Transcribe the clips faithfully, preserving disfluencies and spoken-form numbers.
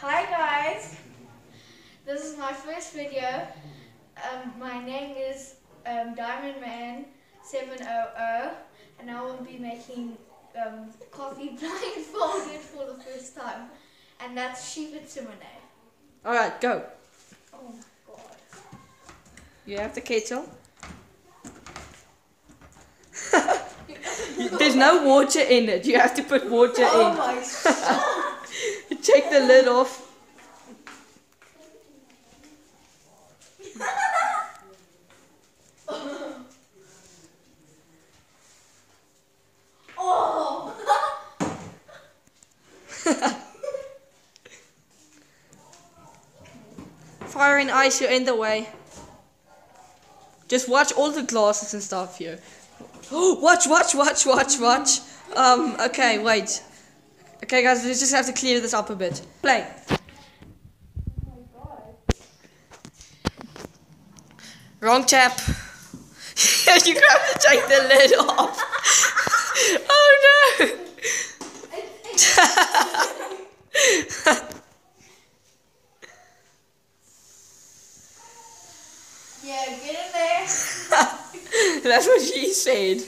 Hi guys, this is my first video. Um, my name is um, Diamond Man seven hundred and I will be making um, coffee blindfolded for the first time, and that's Shepherd Simone. Alright, go. Oh my god. You have the kettle. There's no water in it. You have to put water Oh in. my god. You take the lid off. Oh. Fire and ice, you're in the way. Just watch all the glasses and stuff here. Oh, watch, watch, watch, watch, watch. Um, okay, wait. Okay, guys, we just have to clear this up a bit. Play. Wrong tap. You have to take the lid off. Oh no! Yeah, get in there. That's what she said.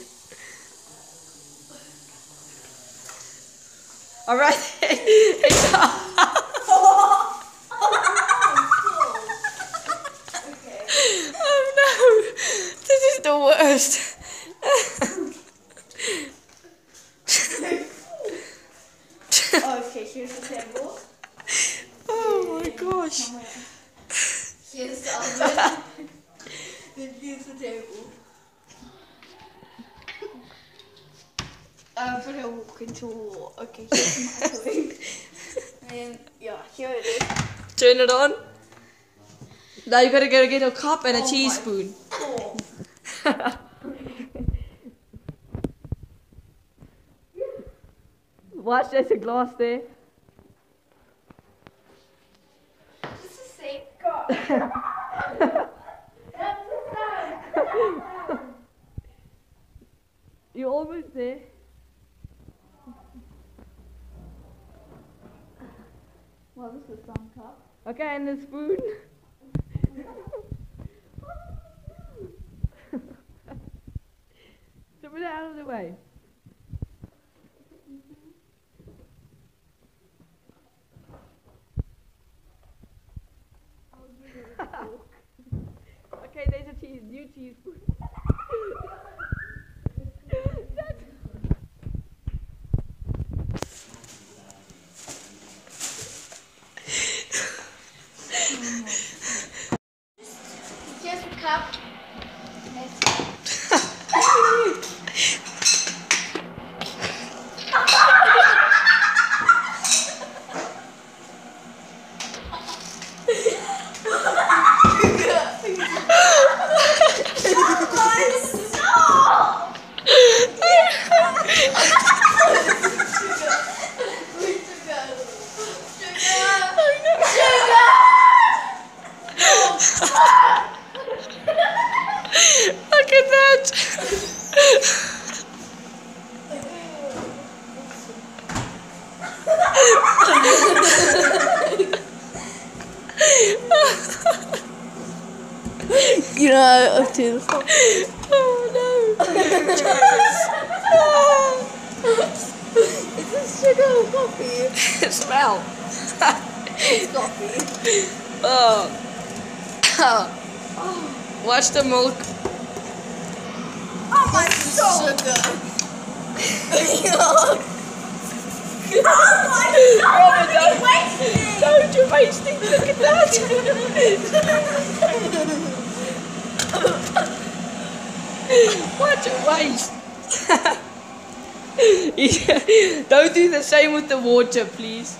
Alright. It's Oh no! This is the worst. Okay, here's the table. Oh my gosh. Here's the oven. Then here's the table. I'm gonna walk into okay, here's the microwave. And yeah, here it is. Turn it on. Now you gotta go get a cup and a Oh my teaspoon. God. Watch, there's a glass there. This is safe. God. That's the sound. You're almost there. Well, this is some cup. Okay, and the spoon. So put it out of the way. Okay, there's a cheese, new teaspoon. Here's the cup. Let's Look at that! you know, up to the Oh no! Is this sugar or coffee? Smell! It's coffee. Oh. Watch the milk. Oh my god! Sugar. Oh my god! Don't waste it! Don't you wasting? Look at that! What a waste! Yeah. Don't do the same with the water, please.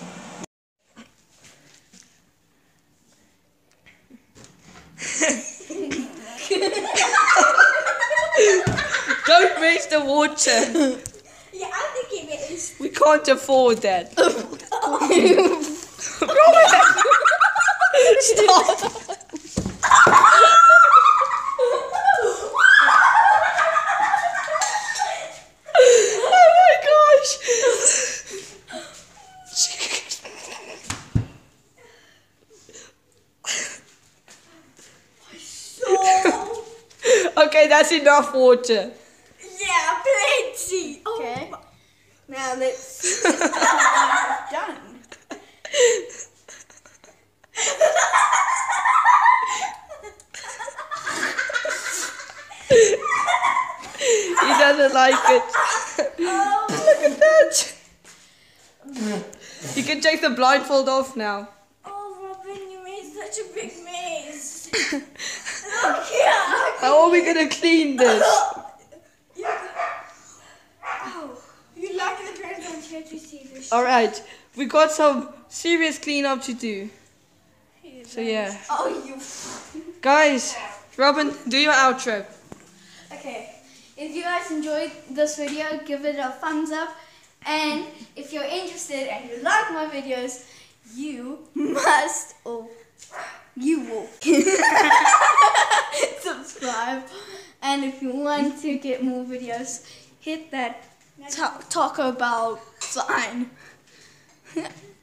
Don't waste the water. Yeah, I think it is. We can't afford that. Stop. Oh my gosh. Okay, that's enough water. Yeah, plenty. Oh, Okay. now let's see what I have done. He doesn't like it. Oh, Look at that. You can take the blindfold off now. oh, Robin, you made such a big mess. Look here. How are we gonna clean this? You, oh, you lucky the parents don't here to see this. Alright, we got some serious cleanup to do. So yeah. Oh, you. Guys, Robin, do your outro. Okay. If you guys enjoyed this video, give it a thumbs up. And if you're interested and you like my videos, you must, or you will subscribe. And if you want to get more videos, hit that ta- Taco Bell sign.